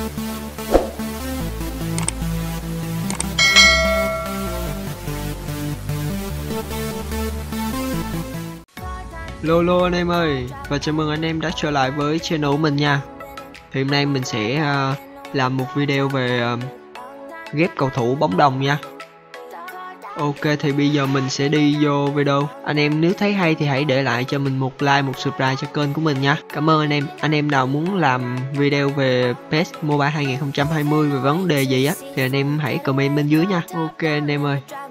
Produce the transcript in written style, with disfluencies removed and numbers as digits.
Lô anh em ơi, và chào mừng anh em đã trở lại với channel của mình nha. Thì hôm nay mình sẽ làm một video về ghép cầu thủ bóng đồng nha. Ok, thì bây giờ mình sẽ đi vô video. Anh em nếu thấy hay thì hãy để lại cho mình một like, một subscribe cho kênh của mình nha. Cảm ơn anh em. Anh em nào muốn làm video về PES Mobile 2020 về vấn đề gì á thì anh em hãy comment bên dưới nha. Ok anh em ơi.